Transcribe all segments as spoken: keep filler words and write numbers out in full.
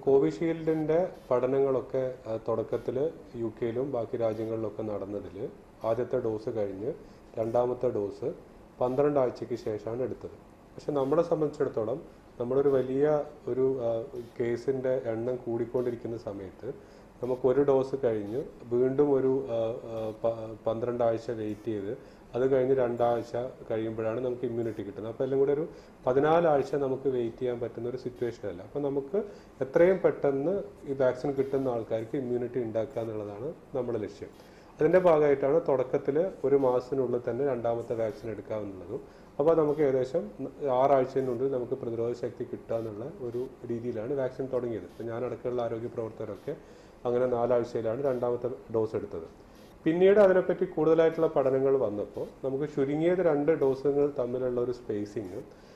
കോവിഷീൽഡിൻ്റെ പഠനങ്ങളൊക്കെ തുടക്കത്തിൽ യു കെയിലും ബാക്കി രാജ്യങ്ങളിലൊക്കെ നടന്നതിൽ ആദ്യത്തെ ഡോസ് കഴിഞ്ഞ് രണ്ടാമത്തെ ഡോസ് പന്ത്രണ്ട് ആഴ്ചയ്ക്ക് ശേഷമാണ് എടുത്തത്. പക്ഷെ നമ്മളെ സംബന്ധിച്ചിടത്തോളം നമ്മളൊരു വലിയ ഒരു കേസിൻ്റെ എണ്ണം കൂടിക്കൊണ്ടിരിക്കുന്ന സമയത്ത് നമുക്ക് ഒരു ഡോസ് കഴിഞ്ഞ് വീണ്ടും ഒരു പന്ത്രണ്ട് ആഴ്ച വെയിറ്റ് ചെയ്ത് അത് കഴിഞ്ഞ് രണ്ടാഴ്ച കഴിയുമ്പോഴാണ് നമുക്ക് ഇമ്മ്യൂണിറ്റി കിട്ടുന്നത്. അപ്പോൾ എല്ലാം കൂടെ ഒരു പതിനാലാഴ്ച നമുക്ക് വെയിറ്റ് ചെയ്യാൻ പറ്റുന്ന ഒരു സിറ്റുവേഷൻ അല്ല. അപ്പോൾ നമുക്ക് എത്രയും പെട്ടെന്ന് ഈ വാക്സിൻ കിട്ടുന്ന ആൾക്കാർക്ക് ഇമ്മ്യൂണിറ്റി ഉണ്ടാക്കുക എന്നുള്ളതാണ് നമ്മുടെ ലക്ഷ്യം. അതിൻ്റെ ഭാഗമായിട്ടാണ് തുടക്കത്തിൽ ഒരു മാസത്തിനുള്ളിൽ തന്നെ രണ്ടാമത്തെ വാക്സിൻ എടുക്കാമെന്നുള്ളതും. അപ്പോൾ നമുക്ക് ഏകദേശം ആറാഴ്ചയിനുള്ളിൽ നമുക്ക് പ്രതിരോധ ശക്തി കിട്ടുക എന്നുള്ള ഒരു രീതിയിലാണ് വാക്സിൻ തുടങ്ങിയത്. ഇപ്പോൾ ഞാനടക്കമുള്ള ആരോഗ്യ പ്രവർത്തകരൊക്കെ അങ്ങനെ നാലാഴ്ചയിലാണ് രണ്ടാമത്തെ ഡോസ് എടുത്തത്. പിന്നീട് അതിനെപ്പറ്റി കൂടുതലായിട്ടുള്ള പഠനങ്ങൾ വന്നപ്പോൾ നമുക്ക് ചുരുങ്ങിയത് രണ്ട് ഡോസുകൾ തമ്മിലുള്ള ഒരു സ്പേസിങ്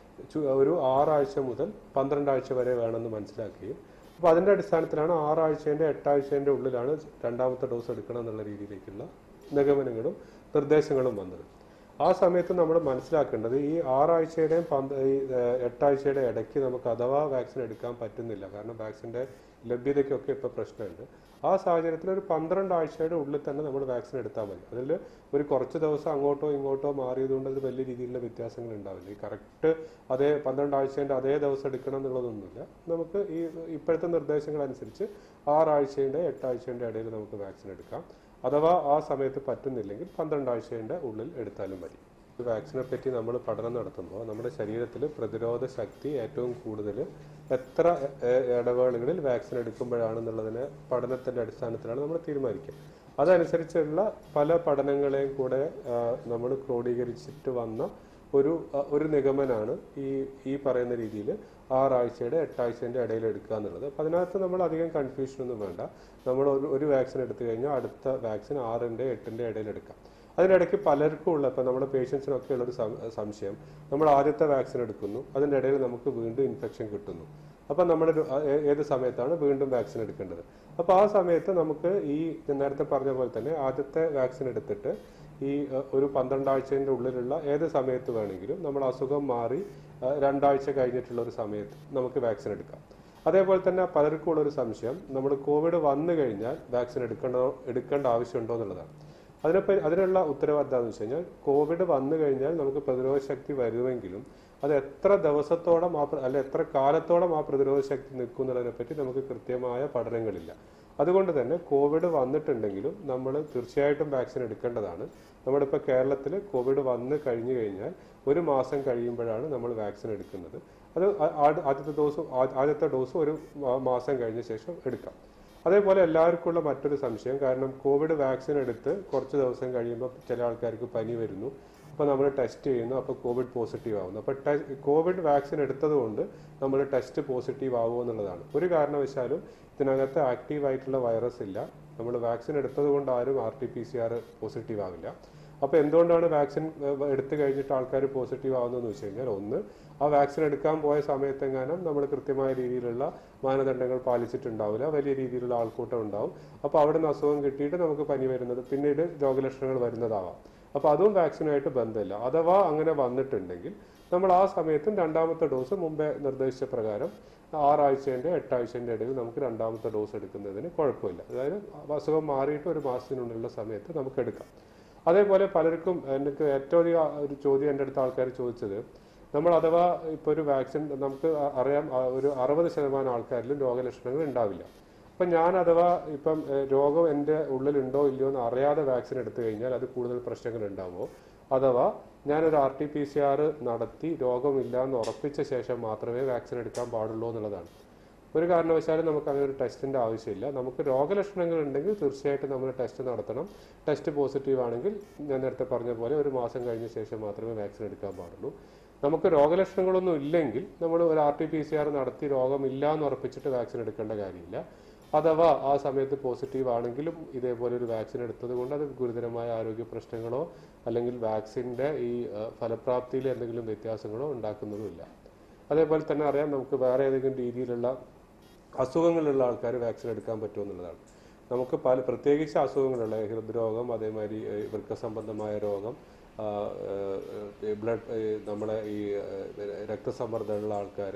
ഒരു ആറാഴ്ച മുതൽ പന്ത്രണ്ടാഴ്ച വരെ വേണമെന്ന് മനസ്സിലാക്കുകയും അപ്പോൾ അതിൻ്റെ അടിസ്ഥാനത്തിലാണ് ആറാഴ്ചേൻ്റെ എട്ടാഴ്ചേൻ്റെ ഉള്ളിലാണ് രണ്ടാമത്തെ ഡോസ് എടുക്കണം എന്നുള്ള രീതിയിലേക്കുള്ള നിഗമനങ്ങളും നിർദ്ദേശങ്ങളും വന്നത്. ആ സമയത്ത് നമ്മൾ മനസ്സിലാക്കേണ്ടത് ഈ ആറാഴ്ചയുടെയും പന്ത് ഈ എട്ടാഴ്ചയുടെ ഇടയ്ക്ക് നമുക്ക് അഥവാ വാക്സിൻ എടുക്കാൻ പറ്റുന്നില്ല, കാരണം വാക്സിൻ്റെ ലഭ്യതയ്ക്കൊക്കെ ഇപ്പോൾ പ്രശ്നമുണ്ട്. ആ സാഹചര്യത്തിൽ ഒരു പന്ത്രണ്ട് ആഴ്ചയുടെ ഉള്ളിൽ തന്നെ നമ്മൾ വാക്സിൻ എടുത്താൽ മതി. അതിൽ ഒരു കുറച്ച് ദിവസം അങ്ങോട്ടോ ഇങ്ങോട്ടോ മാറിയതുകൊണ്ട് അത് വലിയ രീതിയിലുള്ള വ്യത്യാസങ്ങൾ ഉണ്ടാവില്ല. ഈ കറക്റ്റ് അതേ പന്ത്രണ്ട് ആഴ്ചേൻ്റെ അതേ ദിവസം എടുക്കണം എന്നുള്ളതൊന്നുമില്ല. നമുക്ക് ഈ ഇപ്പോഴത്തെ നിർദ്ദേശങ്ങൾ അനുസരിച്ച് ആറാഴ്ചയുടെ എട്ടാഴ്ചയുടെ ഇടയിൽ നമുക്ക് വാക്സിൻ എടുക്കാം. അഥവാ ആ സമയത്ത് പറ്റുന്നില്ലെങ്കിൽ പന്ത്രണ്ട് ആഴ്ചയുടെ ഉള്ളിൽ എടുത്താലും മതി. വാക്സിനെ പറ്റി നമ്മൾ പഠനം നടത്തുമ്പോൾ നമ്മുടെ ശരീരത്തിൽ പ്രതിരോധ ശക്തി ഏറ്റവും കൂടുതൽ എത്ര ഇടവേളകളിൽ വാക്സിൻ എടുക്കുമ്പോഴാണെന്നുള്ളതിനെ പഠനത്തിൻ്റെ അടിസ്ഥാനത്തിലാണ് നമ്മൾ തീരുമാനിക്കുക. അതനുസരിച്ചുള്ള പല പഠനങ്ങളെയും കൂടെ നമ്മൾ ക്രോഡീകരിച്ചിട്ട് വന്ന ഒരു ഒരു നിഗമനാണ് ഈ ഈ പറയുന്ന രീതിയിൽ ആറാഴ്ചയുടെ എട്ടാഴ്ചൻ്റെ ഇടയിൽ എടുക്കുക എന്നുള്ളത്. അപ്പം അതിനകത്ത് നമ്മൾ അധികം കൺഫ്യൂഷനൊന്നും വേണ്ട. നമ്മൾ ഒരു ഒരു വാക്സിൻ എടുത്തു കഴിഞ്ഞാൽ അടുത്ത വാക്സിൻ ആറിൻ്റെ എട്ടിൻ്റെ ഇടയിൽ എടുക്കാം. അതിനിടയ്ക്ക് പലർക്കും ഉള്ള ഇപ്പം നമ്മുടെ പേഷ്യൻസിനൊക്കെ ഉള്ളൊരു സംശയം, നമ്മൾ ആദ്യത്തെ വാക്സിൻ എടുക്കുന്നു, അതിൻ്റെ ഇടയിൽ നമുക്ക് വീണ്ടും ഇൻഫെക്ഷൻ കിട്ടുന്നു. അപ്പം നമ്മുടെ ഏത് സമയത്താണ് വീണ്ടും വാക്സിൻ എടുക്കേണ്ടത്? അപ്പോൾ ആ സമയത്ത് നമുക്ക് ഈ നേരത്തെ പറഞ്ഞ പോലെ തന്നെ ആദ്യത്തെ വാക്സിൻ എടുത്തിട്ട് ഈ ഒരു പന്ത്രണ്ടാഴ്ചൻ്റെ ഉള്ളിലുള്ള ഏത് സമയത്ത് വേണമെങ്കിലും നമ്മൾ അസുഖം മാറി രണ്ടാഴ്ച കഴിഞ്ഞിട്ടുള്ള ഒരു സമയത്ത് നമുക്ക് വാക്സിൻ എടുക്കാം. അതേപോലെ തന്നെ പലർക്കും ഉള്ളൊരു സംശയം, നമ്മൾ കോവിഡ് വന്നു കഴിഞ്ഞാൽ വാക്സിൻ എടുക്കണോ എടുക്കേണ്ട ആവശ്യമുണ്ടോ എന്നുള്ളതാണ്. അതിനെപ്പറ്റി അതിനുള്ള ഉത്തരവ് എന്താണെന്ന് വെച്ച് കഴിഞ്ഞാൽ, കോവിഡ് വന്നു കഴിഞ്ഞാൽ നമുക്ക് പ്രതിരോധ ശക്തി വരുമെങ്കിലും അത് എത്ര ദിവസത്തോളം ആ അല്ല എത്ര കാലത്തോളം ആ പ്രതിരോധ ശക്തി നിൽക്കും എന്നുള്ളതിനെപ്പറ്റി നമുക്ക് കൃത്യമായ പഠനങ്ങളില്ല. അതുകൊണ്ട് തന്നെ കോവിഡ് വന്നിട്ടുണ്ടെങ്കിലും നമ്മൾ തീർച്ചയായിട്ടും വാക്സിൻ എടുക്കേണ്ടതാണ്. നമ്മുടെ ഇപ്പോൾ കേരളത്തിൽ കോവിഡ് വന്ന് കഴിഞ്ഞു കഴിഞ്ഞാൽ ഒരു മാസം കഴിയുമ്പോഴാണ് നമ്മൾ വാക്സിൻ എടുക്കുന്നത്. അത് ആദ്യത്തെ ഡോസ് ആദ്യത്തെ ഡോസ് ഒരു മാസം കഴിഞ്ഞ ശേഷം എടുക്കാം. അതേപോലെ എല്ലാവർക്കും ഉള്ള മറ്റൊരു സംശയം, കാരണം കോവിഡ് വാക്സിൻ എടുത്ത് കുറച്ച് ദിവസം കഴിയുമ്പോൾ ചില ആൾക്കാർക്ക് പനി വരുന്നു, അപ്പോൾ നമ്മൾ ടെസ്റ്റ് ചെയ്യുന്നു, അപ്പോൾ കോവിഡ് പോസിറ്റീവ് ആവുന്നു. അപ്പോൾ ടെ കോവിഡ് വാക്സിൻ എടുത്തത് കൊണ്ട് നമ്മൾ ടെസ്റ്റ് പോസിറ്റീവ് ആവുമോ എന്നുള്ളതാണ്. ഒരു കാരണവശാലും ഇതിനകത്ത് ആക്റ്റീവായിട്ടുള്ള വൈറസ് ഇല്ല. നമ്മൾ വാക്സിൻ എടുത്തത് കൊണ്ട് ആരും R T P C R positive ആവില്ല. അപ്പോൾ എന്തുകൊണ്ടാണ് വാക്സിൻ എടുത്തു കഴിഞ്ഞിട്ട് ആൾക്കാർ പോസിറ്റീവ് ആവുന്നതെന്ന് വെച്ച് കഴിഞ്ഞാൽ, ഒന്ന് ആ വാക്സിൻ എടുക്കാൻ പോയ സമയത്തെങ്ങാനും നമ്മൾ കൃത്യമായ രീതിയിലുള്ള മാനദണ്ഡങ്ങൾ പാലിച്ചിട്ടുണ്ടാവില്ല, വലിയ രീതിയിലുള്ള ആൾക്കൂട്ടം ഉണ്ടാവും. അപ്പോൾ അവിടെ നിന്ന് അസുഖം കിട്ടിയിട്ട് നമുക്ക് പനി വരുന്നത് പിന്നീട് രോഗലക്ഷണങ്ങൾ വരുന്നതാവാം. അപ്പോൾ അതും വാക്സിനുമായിട്ട് ബന്ധമില്ല. അഥവാ അങ്ങനെ വന്നിട്ടുണ്ടെങ്കിൽ നമ്മൾ ആ സമയത്തും രണ്ടാമത്തെ ഡോസ് മുമ്പേ നിർദ്ദേശിച്ച പ്രകാരം ആറാഴ്ചേൻ്റെ എട്ടാഴ്ചേൻ്റെ ഇടയിൽ നമുക്ക് രണ്ടാമത്തെ ഡോസ് എടുക്കുന്നതിന് കുഴപ്പമില്ല. അതായത് അസുഖം മാറിയിട്ട് ഒരു മാസത്തിനുള്ളിലുള്ള സമയത്ത് നമുക്ക് എടുക്കാം. അതേപോലെ പലർക്കും എനിക്ക് ഏറ്റവും അധികം ഒരു ചോദ്യം എൻ്റെ അടുത്ത ആൾക്കാർ ചോദിച്ചത്, നമ്മൾ അഥവാ ഇപ്പോൾ ഒരു വാക്സിൻ നമുക്ക് അറിയാം ഒരു അറുപത് ശതമാനം ആൾക്കാരിലും രോഗലക്ഷണങ്ങൾ ഉണ്ടാവില്ല. അപ്പം ഞാൻ അഥവാ ഇപ്പം രോഗം എൻ്റെ ഉള്ളിലുണ്ടോ ഇല്ലയോ എന്ന് അറിയാതെ വാക്സിൻ എടുത്തു കഴിഞ്ഞാൽ അത് കൂടുതൽ പ്രശ്നങ്ങൾ ഉണ്ടാവുമോ? അഥവാ ഞാനൊരു R T P C R നടത്തി രോഗമില്ല എന്ന് ഉറപ്പിച്ച ശേഷം മാത്രമേ വാക്സിൻ എടുക്കാൻ പാടുള്ളൂ എന്നുള്ളതാണ്. ഒരു കാരണവശാലും നമുക്ക് അങ്ങനെ ഒരു ടെസ്റ്റിൻ്റെ ആവശ്യമില്ല. നമുക്ക് രോഗലക്ഷണങ്ങൾ ഉണ്ടെങ്കിൽ തീർച്ചയായിട്ടും നമ്മൾ ടെസ്റ്റ് നടത്തണം. ടെസ്റ്റ് പോസിറ്റീവ് ആണെങ്കിൽ ഞാൻ നേരത്തെ പറഞ്ഞ പോലെ ഒരു മാസം കഴിഞ്ഞ ശേഷം മാത്രമേ വാക്സിൻ എടുക്കാൻ പാടുള്ളൂ. നമുക്ക് രോഗലക്ഷണങ്ങളൊന്നും ഇല്ലെങ്കിൽ നമ്മൾ ഒരു R T P C R നടത്തി രോഗമില്ല എന്ന് ഉറപ്പിച്ചിട്ട് വാക്സിൻ എടുക്കേണ്ട കാര്യമില്ല. അഥവാ ആ സമയത്ത് പോസിറ്റീവ് ആണെങ്കിലും ഇതേപോലെ ഒരു വാക്സിൻ എടുത്തത് കൊണ്ട് അത് ഗുരുതരമായ ആരോഗ്യ പ്രശ്നങ്ങളോ അല്ലെങ്കിൽ വാക്സിൻ്റെ ഈ ഫലപ്രാപ്തിയിൽ എന്തെങ്കിലും വ്യത്യാസങ്ങളോ ഉണ്ടാക്കുന്നതുമില്ല. അതേപോലെ തന്നെ അറിയാം, നമുക്ക് വേറെ ഏതെങ്കിലും രീതിയിലുള്ള അസുഖങ്ങളുള്ള ആൾക്കാർ വാക്സിൻ എടുക്കാൻ പറ്റുമെന്നുള്ളതാണ്. നമുക്ക് പല പ്രത്യേകിച്ച് അസുഖങ്ങളുള്ള ഹൃദ്രോഗം, അതേമാതിരി വൃക്ക സംബന്ധമായ രോഗം, ബ്ലഡ് നമ്മളെ ഈ രക്തസമ്മർദ്ദമുള്ള ആൾക്കാർ,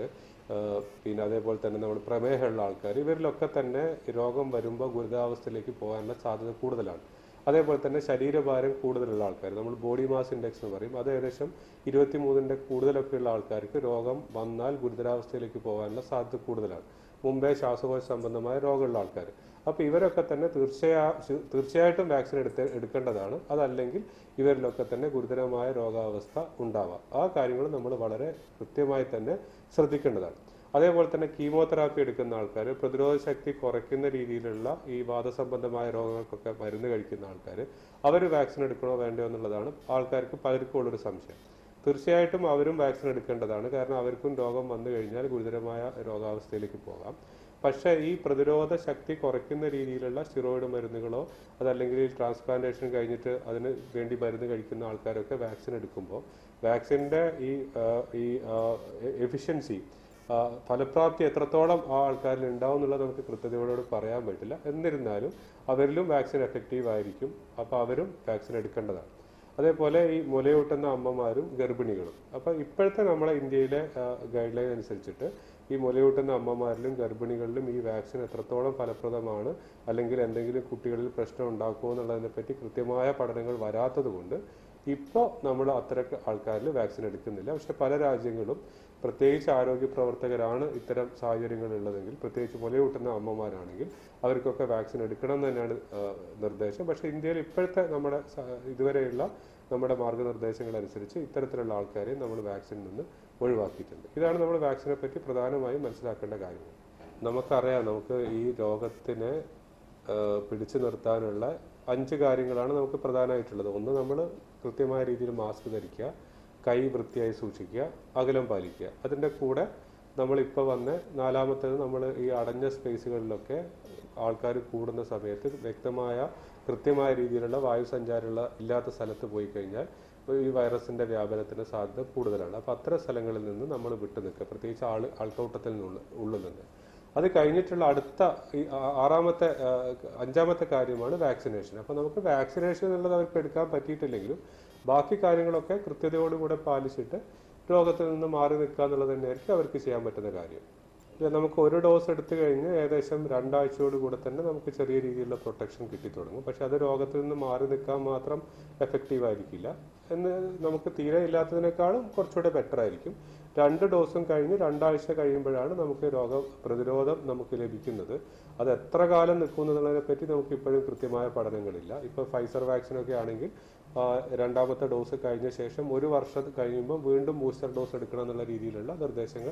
പിന്നെ അതേപോലെ തന്നെ നമ്മൾ പ്രമേഹമുള്ള ആൾക്കാർ, ഇവരിലൊക്കെ തന്നെ രോഗം വരുമ്പോൾ ഗുരുതരാവസ്ഥയിലേക്ക് പോകാനുള്ള സാധ്യത കൂടുതലാണ്. അതേപോലെ തന്നെ ശരീരഭാരം കൂടുതലുള്ള ആൾക്കാർ, നമ്മൾ ബോഡി മാസ് ഇൻഡെക്സ് എന്ന് പറയും, അത് ഏകദേശം ഇരുപത്തി മൂന്നിൻ്റെ കൂടുതലൊക്കെ ഉള്ള ആൾക്കാർക്ക് രോഗം വന്നാൽ ഗുരുതരാവസ്ഥയിലേക്ക് പോകാനുള്ള സാധ്യത കൂടുതലാണ്, മുമ്പേ ശ്വാസകോശ സംബന്ധമായ രോഗമുള്ള ആൾക്കാർ. അപ്പോൾ ഇവരൊക്കെ തന്നെ തീർച്ചയാ തീർച്ചയായിട്ടും വാക്സിൻ എടുത്ത് എടുക്കേണ്ടതാണ്. അതല്ലെങ്കിൽ ഇവരിലൊക്കെ തന്നെ ഗുരുതരമായ രോഗാവസ്ഥ ഉണ്ടാവാം. ആ കാര്യങ്ങൾ നമ്മൾ വളരെ കൃത്യമായി തന്നെ ശ്രദ്ധിക്കേണ്ടതാണ്. അതേപോലെ തന്നെ കീമോതെറാപ്പി എടുക്കുന്ന ആൾക്കാർ, പ്രതിരോധ ശക്തി കുറയ്ക്കുന്ന രീതിയിലുള്ള ഈ വാദസംബന്ധമായ രോഗങ്ങൾക്കൊക്കെ മരുന്ന് കഴിക്കുന്ന ആൾക്കാർ, അവർ വാക്സിൻ എടുക്കണോ വേണ്ടോ എന്നുള്ളതാണ് ആൾക്കാർക്ക് പലർക്കും ഉള്ളൊരു സംശയം. തീർച്ചയായിട്ടും അവരും വാക്സിൻ എടുക്കേണ്ടതാണ്. കാരണം അവർക്കും രോഗം വന്നു കഴിഞ്ഞാൽ ഗുരുതരമായ രോഗാവസ്ഥയിലേക്ക് പോകാം. പക്ഷേ ഈ പ്രതിരോധ ശക്തി കുറയ്ക്കുന്ന രീതിയിലുള്ള സ്റ്റിറോയിഡ് മരുന്നുകളോ അതല്ലെങ്കിൽ ട്രാൻസ്പ്ലാന്റേഷൻ കഴിഞ്ഞിട്ട് അതിന് വേണ്ടി മരുന്ന് കഴിക്കുന്ന ആൾക്കാരൊക്കെ വാക്സിൻ എടുക്കുമ്പോൾ വാക്സിൻ്റെ ഈ ഈ എഫിഷ്യൻസി, ഫലപ്രാപ്തി എത്രത്തോളം ആ ആൾക്കാരിൽ ഉണ്ടാവും എന്നുള്ളത് നമുക്ക് കൃത്യതയോട് പറയാൻ പറ്റില്ല. എന്നിരുന്നാലും അവരിലും വാക്സിൻ എഫക്റ്റീവ് ആയിരിക്കും. അപ്പോൾ അവരും വാക്സിൻ എടുക്കേണ്ടതാണ്. അതേപോലെ ഈ മുലയൂട്ടുന്ന അമ്മമാരും ഗർഭിണികളും, അപ്പോൾ ഇപ്പോഴത്തെ നമ്മളെ ഇന്ത്യയിലെ ഗൈഡ് ലൈൻ അനുസരിച്ചിട്ട് ഈ മുലയൂട്ടുന്ന അമ്മമാരിലും ഗർഭിണികളിലും ഈ വാക്സിൻ എത്രത്തോളം ഫലപ്രദമാണ്, അല്ലെങ്കിൽ എന്തെങ്കിലും കുട്ടികളിൽ പ്രശ്നം ഉണ്ടാക്കുമോ എന്നുള്ളതിനെ പറ്റി കൃത്യമായ പഠനങ്ങൾ വരാത്തത് കൊണ്ട് ഇപ്പോൾ നമ്മൾ അത്തരം ആൾക്കാരിൽ വാക്സിൻ എടുക്കുന്നില്ല. പക്ഷെ പല രാജ്യങ്ങളും, പ്രത്യേകിച്ച് ആരോഗ്യ പ്രവർത്തകരാണ് ഇത്തരം സാഹചര്യങ്ങളുള്ളതെങ്കിൽ, പ്രത്യേകിച്ച് മുലയൂട്ടുന്ന അമ്മമാരാണെങ്കിൽ അവർക്കൊക്കെ വാക്സിൻ എടുക്കണം എന്ന് തന്നെയാണ് നിർദ്ദേശം. പക്ഷേ ഇന്ത്യയിൽ ഇപ്പോഴത്തെ നമ്മുടെ ഇതുവരെയുള്ള നമ്മുടെ മാർഗനിർദ്ദേശങ്ങൾ അനുസരിച്ച് ഇത്തരത്തിലുള്ള ആൾക്കാരെ നമ്മൾ വാക്സിനിൽ നിന്ന് ഒഴിവാക്കിയിട്ടുണ്ട്. ഇതാണ് നമ്മൾ വാക്സിനെ പറ്റി പ്രധാനമായും മനസ്സിലാക്കേണ്ട കാര്യങ്ങൾ. നമുക്കറിയാം, നമുക്ക് ഈ രോഗത്തിനെ പിടിച്ചു നിർത്താനുള്ള അഞ്ച് കാര്യങ്ങളാണ് നമുക്ക് പ്രധാനമായിട്ടുള്ളത്. ഒന്ന്, നമ്മൾ കൃത്യമായ രീതിയിൽ മാസ്ക് ധരിക്കുക, കൈ വൃത്തിയായി സൂക്ഷിക്കുക, അകലം പാലിക്കുക. അതിൻ്റെ കൂടെ നമ്മളിപ്പോൾ വന്ന നാലാമത്തേത്, നമ്മൾ ഈ അടഞ്ഞ സ്പേസുകളിലൊക്കെ ആൾക്കാർ കൂടുന്ന സമയത്ത് വ്യക്തമായ കൃത്യമായ രീതിയിലുള്ള വായുസഞ്ചാരമുള്ള ഇല്ലാത്ത സ്ഥലത്ത് പോയി കഴിഞ്ഞാൽ ഈ വൈറസിൻ്റെ വ്യാപനത്തിന് സാധ്യത കൂടുതലാണ്. അപ്പോൾ അത്തരം സ്ഥലങ്ങളിൽ നിന്ന് നമ്മൾ വിട്ടു നിൽക്കുക, പ്രത്യേകിച്ച് ആൾ ആൾക്കൂട്ടത്തിൽ നിന്നുള്ള ഉള്ളിൽ നിന്ന്. അത് കഴിഞ്ഞിട്ടുള്ള അടുത്ത ഈ ആറാമത്തെ അഞ്ചാമത്തെ കാര്യമാണ് വാക്സിനേഷൻ. അപ്പോൾ നമുക്ക് വാക്സിനേഷൻ എന്നുള്ളത് അവർക്ക് എടുക്കാൻ പറ്റിയിട്ടില്ലെങ്കിലും ബാക്കി കാര്യങ്ങളൊക്കെ കൃത്യതയോടുകൂടെ പാലിച്ചിട്ട് രോഗത്തിൽ നിന്ന് മാറി നിൽക്കുക എന്നുള്ളത് തന്നെയായിരിക്കും അവർക്ക് ചെയ്യാൻ പറ്റുന്ന കാര്യം. നമുക്ക് ഒരു ഡോസ് എടുത്തു കഴിഞ്ഞ് ഏകദേശം രണ്ടാഴ്ചയോട് കൂടെ തന്നെ നമുക്ക് ചെറിയ രീതിയിലുള്ള പ്രൊട്ടക്ഷൻ കിട്ടി തുടങ്ങും. പക്ഷെ അത് രോഗത്തിൽ നിന്ന് മാറി നിൽക്കാൻ മാത്രം എഫക്റ്റീവ് ആയിരിക്കില്ല. എന്ന് നമുക്ക് തീരെ ഇല്ലാത്തതിനേക്കാളും കുറച്ചുകൂടെ ബെറ്റർ ആയിരിക്കും. രണ്ട് ഡോസും കഴിഞ്ഞ് രണ്ടാഴ്ച കഴിയുമ്പോഴാണ് നമുക്ക് രോഗ പ്രതിരോധം നമുക്ക് ലഭിക്കുന്നത്. അത് എത്ര കാലം നിൽക്കും എന്നുള്ളതിനെ പറ്റി നമുക്ക് ഇപ്പോഴും കൃത്യമായ പഠനങ്ങളില്ല. ഇപ്പോൾ ഫൈസർ വാക്സിനൊക്കെ ആണെങ്കിൽ രണ്ടാമത്തെ ഡോസ് കഴിഞ്ഞ ശേഷം ഒരു വർഷം കഴിയുമ്പോൾ വീണ്ടും ബൂസ്റ്റർ ഡോസ് എടുക്കണം എന്നുള്ള രീതിയിലുള്ള നിർദ്ദേശങ്ങൾ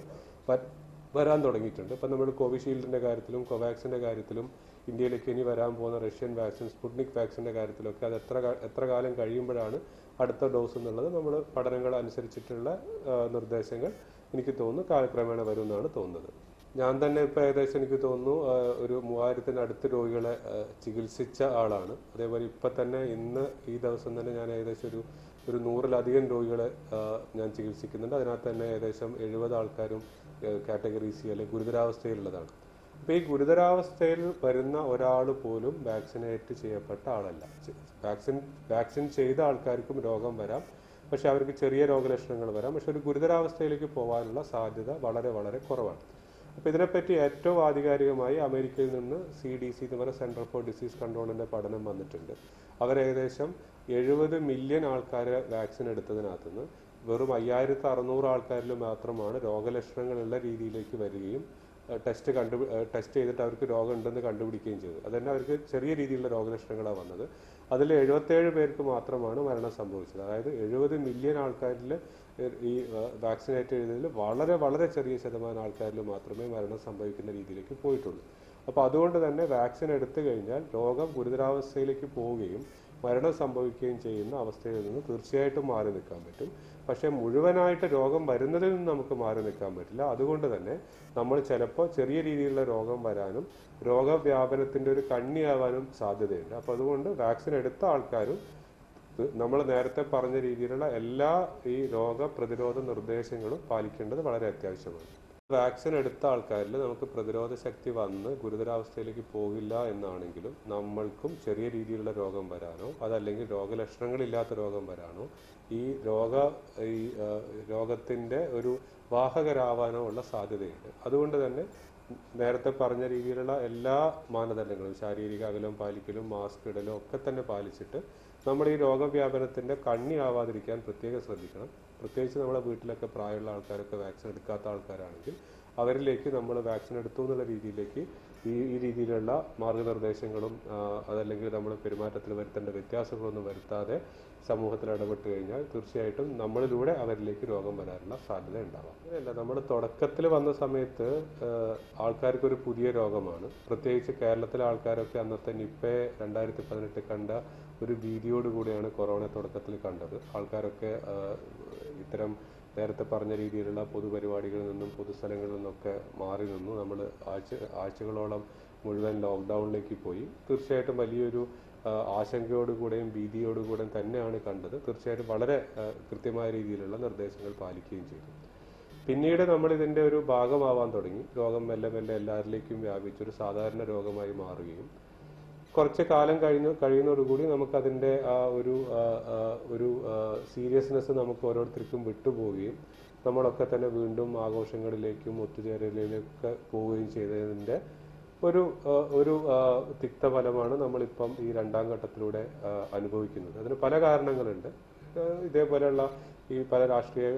വരാൻ തുടങ്ങിയിട്ടുണ്ട്. ഇപ്പം നമ്മൾ കോവിഷീൽഡിൻ്റെ കാര്യത്തിലും കോവാക്സിൻ്റെ കാര്യത്തിലും ഇന്ത്യയിലേക്ക് ഇനി വരാൻ പോകുന്ന റഷ്യൻ വാക്സിൻ സ്പുട്നിക് വാക്സിൻ്റെ കാര്യത്തിലൊക്കെ അത് എത്ര എത്ര കാലം കഴിയുമ്പോഴാണ് അടുത്ത ഡോസ് എന്നുള്ളത് നമ്മൾ പഠനങ്ങൾ അനുസരിച്ചിട്ടുള്ള നിർദ്ദേശങ്ങൾ എനിക്ക് തോന്നുന്നു കാലക്രമേണ വരും എന്നാണ് തോന്നുന്നത്. ഞാൻ തന്നെ ഇപ്പോൾ ഏകദേശം എനിക്ക് തോന്നുന്നു ഒരു മൂവായിരത്തിനടുത്ത് രോഗികളെ ചികിത്സിച്ച ആളാണ്. അതേപോലെ ഇപ്പം തന്നെ ഇന്ന് ഈ ദിവസം തന്നെ ഞാൻ ഏകദേശം ഒരു ഒരു നൂറിലധികം രോഗികളെ ഞാൻ ചികിത്സിക്കുന്നുണ്ട്. അതിനകത്ത് തന്നെ ഏകദേശം എഴുപത് ആൾക്കാരും കാറ്റഗറി സി അല്ലെങ്കിൽ ഗുരുതരാവസ്ഥയിലുള്ളതാണ്. അപ്പോൾ ഈ ഗുരുതരാവസ്ഥയിൽ വരുന്ന ഒരാൾ പോലും വാക്സിനേറ്റ് ചെയ്യപ്പെട്ട ആളല്ല. വാക്സിൻ വാക്സിൻ ചെയ്ത ആൾക്കാർക്കും രോഗം വരാം, പക്ഷെ അവർക്ക് ചെറിയ രോഗലക്ഷണങ്ങൾ വരാം. പക്ഷെ ഒരു ഗുരുതരാവസ്ഥയിലേക്ക് പോകാനുള്ള സാധ്യത വളരെ വളരെ കുറവാണ്. അപ്പോൾ ഇതിനെപ്പറ്റി ഏറ്റവും ആധികാരികമായി അമേരിക്കയിൽ നിന്ന് സി ഡി സി എന്ന് പറയുന്ന സെൻറ്റർ ഫോർ ഡിസീസ് കൺട്രോളിൻ്റെ പഠനം വന്നിട്ടുണ്ട്. അവർ ഏകദേശം എഴുപത് മില്യൺ ആൾക്കാരെ വാക്സിൻ എടുത്തതിനകത്ത് നിന്ന് വെറും അയ്യായിരത്തി അറുന്നൂറ് ആൾക്കാരിൽ മാത്രമാണ് രോഗലക്ഷണങ്ങളുള്ള രീതിയിലേക്ക് വരികയും ടെസ്റ്റ് കണ്ടു ടെസ്റ്റ് ചെയ്തിട്ട് അവർക്ക് രോഗം ഉണ്ടെന്ന് കണ്ടുപിടിക്കുകയും ചെയ്തു. അതുതന്നെ അവർക്ക് ചെറിയ രീതിയിലുള്ള രോഗലക്ഷണങ്ങളാണ് വന്നത്. അതിൽ എഴുപത്തേഴ് പേർക്ക് മാത്രമാണ് മരണം സംഭവിച്ചത്. അതായത് എഴുപത് മില്യൺ ആൾക്കാരിൽ ഈ വാക്സിനേറ്റ് ചെയ്തതിൽ വളരെ വളരെ ചെറിയ ശതമാനം ആൾക്കാരിൽ മാത്രമേ മരണം സംഭവിക്കുന്ന രീതിയിലേക്ക് പോയിട്ടുള്ളൂ. അപ്പോൾ അതുകൊണ്ട് തന്നെ വാക്സിൻ എടുത്തു കഴിഞ്ഞാൽ രോഗം ഗുരുതരാവസ്ഥയിലേക്ക് പോവുകയും മരണം സംഭവിക്കുകയും ചെയ്യുന്ന അവസ്ഥയിൽ നിന്ന് തീർച്ചയായിട്ടും മാറി നിൽക്കാൻ പറ്റും. പക്ഷേ മുഴുവനായിട്ട് രോഗം വരുന്നതിൽ നിന്ന് നമുക്ക് മാറി നിൽക്കാൻ പറ്റില്ല. അതുകൊണ്ട് തന്നെ നമ്മൾ ചിലപ്പോൾ ചെറിയ രീതിയിലുള്ള രോഗം വരാനും രോഗവ്യാപനത്തിൻ്റെ ഒരു കണ്ണിയാവാനും സാധ്യതയുണ്ട്. അപ്പോൾ അതുകൊണ്ട് വാക്സിൻ എടുത്ത ആൾക്കാരും നമ്മൾ നേരത്തെ പറഞ്ഞ രീതിയിലുള്ള എല്ലാ ഈ രോഗപ്രതിരോധ നിർദ്ദേശങ്ങളും പാലിക്കേണ്ടത് വളരെ അത്യാവശ്യമാണ്. വാക്സിൻ എടുത്ത ആൾക്കാരിൽ നമുക്ക് പ്രതിരോധ ശക്തി വന്ന് ഗുരുതരാവസ്ഥയിലേക്ക് പോകില്ല എന്നാണെങ്കിലും നമ്മൾക്കും ചെറിയ രീതിയിലുള്ള രോഗം വരാനോ അതല്ലെങ്കിൽ രോഗലക്ഷണങ്ങളില്ലാത്ത രോഗം വരാനോ ഈ രോഗ ഈ രോഗത്തിൻ്റെ ഒരു വാഹകരാവാനോ ഉള്ള സാധ്യതയുണ്ട്. അതുകൊണ്ട് തന്നെ നേരത്തെ പറഞ്ഞ രീതിയിലുള്ള എല്ലാ മാനദണ്ഡങ്ങളും, ശാരീരിക അകലം പാലിക്കലും മാസ്ക് ഇടലും ഒക്കെ തന്നെ പാലിച്ചിട്ട് നമ്മൾ ഈ രോഗവ്യാപനത്തിൻ്റെ കണ്ണിയാവാതിരിക്കാൻ പ്രത്യേകം ശ്രദ്ധിക്കണം. പ്രത്യേകിച്ച് നമ്മുടെ വീട്ടിലൊക്കെ പ്രായമുള്ള ആൾക്കാരൊക്കെ വാക്സിൻ എടുക്കാത്ത ആൾക്കാരാണെങ്കിൽ അവരിലേക്ക് നമ്മൾ വാക്സിൻ എടുത്തു എന്നുള്ള രീതിയിലേക്ക് ഈ ഈ രീതിയിലുള്ള മാർഗനിർദ്ദേശങ്ങളും അതല്ലെങ്കിൽ നമ്മൾ പെരുമാറ്റത്തിൽ വരുത്തേണ്ട വ്യത്യാസങ്ങളൊന്നും വരുത്താതെ സമൂഹത്തിൽ ഇടപെട്ട് കഴിഞ്ഞാൽ തീർച്ചയായിട്ടും നമ്മളിലൂടെ അവരിലേക്ക് രോഗം വരാനുള്ള സാധ്യത ഉണ്ടാവാം. അങ്ങനെയല്ല, നമ്മൾ തുടക്കത്തിൽ വന്ന സമയത്ത് ആൾക്കാർക്കൊരു പുതിയ രോഗമാണ്. പ്രത്യേകിച്ച് കേരളത്തിലെ ആൾക്കാരൊക്കെ അന്നത്തെ നിപ്പയെ രണ്ടായിരത്തി പതിനെട്ട് കണ്ട ഒരു ഭീതിയോടുകൂടിയാണ് കൊറോണ തുടക്കത്തിൽ കണ്ടത്. ആൾക്കാരൊക്കെ ഇത്തരം നേരത്തെ പറഞ്ഞ രീതിയിലുള്ള പൊതുപരിപാടികളിൽ നിന്നും പൊതുസ്ഥലങ്ങളിൽ നിന്നൊക്കെ മാറി നിന്നു. നമ്മൾ ആഴ്ച ആഴ്ചകളോളം മുഴുവൻ ലോക്ക്ഡൗണിലേക്ക് പോയി. തീർച്ചയായിട്ടും വലിയൊരു ആശങ്കയോടുകൂടെയും ഭീതിയോടുകൂടെയും തന്നെയാണ് കണ്ടത്. തീർച്ചയായിട്ടും വളരെ കൃത്യമായ രീതിയിലുള്ള നിർദ്ദേശങ്ങൾ പാലിക്കുകയും ചെയ്തു. പിന്നീട് നമ്മൾ ഇതിൻ്റെ ഒരു ഭാഗമാവാൻ തുടങ്ങി. രോഗം മെല്ലെ മെല്ലെ എല്ലാവരിലേക്കും വ്യാപിച്ചൊരു സാധാരണ രോഗമായി മാറുകയും കുറച്ച് കാലം കഴിഞ്ഞു കഴിയുന്നതോടുകൂടി നമുക്കതിൻ്റെ ആ ഒരു ഒരു സീരിയസ്നെസ് നമുക്ക് ഓരോരുത്തർക്കും വിട്ടുപോവുകയും നമ്മളൊക്കെ തന്നെ വീണ്ടും ആഘോഷങ്ങളിലേക്കും ഒത്തുചേരലിലേക്കൊക്കെ പോവുകയും ചെയ്തതിൻ്റെ ഒരു ഒരു തിക്തഫലമാണ് നമ്മളിപ്പം ഈ രണ്ടാം ഘട്ടത്തിലൂടെ അനുഭവിക്കുന്നത്. അതിന് പല കാരണങ്ങളുണ്ട്. ഇതേപോലെയുള്ള ഈ പല രാഷ്ട്രീയ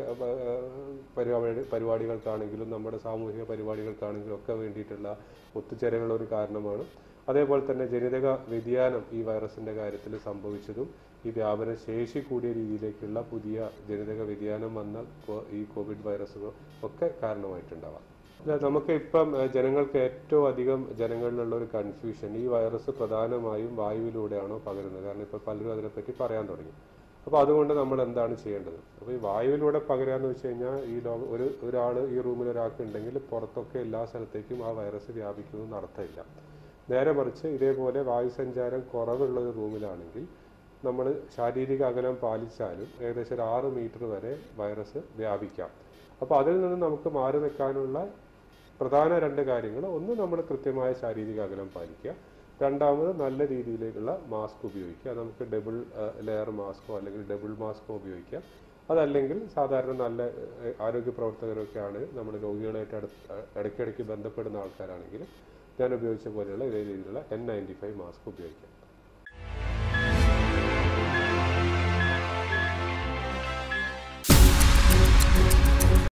പരിപാടി പരിപാടികൾക്കാണെങ്കിലും നമ്മുടെ സാമൂഹിക പരിപാടികൾക്കാണെങ്കിലും ഒക്കെ വേണ്ടിയിട്ടുള്ള ഒത്തുചേരലുകൾ ഒരു കാരണമാണ്. അതേപോലെ തന്നെ ജനിതക വ്യതിയാനം ഈ വൈറസിൻ്റെ കാര്യത്തിൽ സംഭവിച്ചതും ഈ വ്യാപന ശേഷി കൂടിയ രീതിയിലേക്കുള്ള പുതിയ ജനിതക വ്യതിയാനം വന്ന ഈ കോവിഡ് വൈറസുകൾ ഒക്കെ കാരണമായിട്ടുണ്ടാവാം. നമുക്ക് ഇപ്പം ജനങ്ങൾക്ക് ഏറ്റവും അധികം ജനങ്ങളിലുള്ള ഒരു കൺഫ്യൂഷൻ, ഈ വൈറസ് പ്രധാനമായും വായുവിലൂടെയാണോ പകരുന്നത്? കാരണം ഇപ്പോൾ പലരും അതിനെപ്പറ്റി പറയാൻ തുടങ്ങി. അപ്പോൾ അതുകൊണ്ട് നമ്മൾ എന്താണ് ചെയ്യേണ്ടത്? അപ്പോൾ ഈ വായുവിലൂടെ പകരാന്ന് വെച്ച് കഴിഞ്ഞാൽ ഈ ലോക ഒരു ഒരാൾ ഈ റൂമിൽ ഒരാൾക്ക് ഉണ്ടെങ്കിൽ പുറത്തൊക്കെ എല്ലാ സ്ഥലത്തേക്കും ആ വൈറസ് വ്യാപിക്കുന്നതെന്ന് അർത്ഥമില്ല. നേരെ മറിച്ച് ഇതേപോലെ വായുസഞ്ചാരം കുറവുള്ള ഒരു റൂമിലാണെങ്കിൽ നമ്മൾ ശാരീരിക അകലം പാലിച്ചാലും ഏകദേശം ഒരു ആറ് മീറ്റർ വരെ വൈറസ് വ്യാപിക്കാം. അപ്പോൾ അതിൽ നിന്ന് നമുക്ക് മാറി നിൽക്കാനുള്ള പ്രധാന രണ്ട് കാര്യങ്ങൾ: ഒന്ന്, നമ്മൾ കൃത്യമായ ശാരീരിക അകലം പാലിക്കുക. രണ്ടാമത്, നല്ല രീതിയിലേക്കുള്ള മാസ്ക് ഉപയോഗിക്കുക. നമുക്ക് ഡബിൾ ലെയർ മാസ്കോ അല്ലെങ്കിൽ ഡബിൾ മാസ്കോ ഉപയോഗിക്കാം. അതല്ലെങ്കിൽ സാധാരണ നല്ല ആരോഗ്യ പ്രവർത്തകരൊക്കെയാണ് നമ്മൾ രോഗികളായിട്ട് ഇടയ്ക്കിടയ്ക്ക് ബന്ധപ്പെടുന്ന ആൾക്കാരാണെങ്കിൽ ഞാൻ ഉപയോഗിച്ച പോലെയുള്ള ഇതേ രീതിയിലുള്ള എൻ നയൻറ്റി ഫൈവ് മാസ്ക് ഉപയോഗിക്കാം.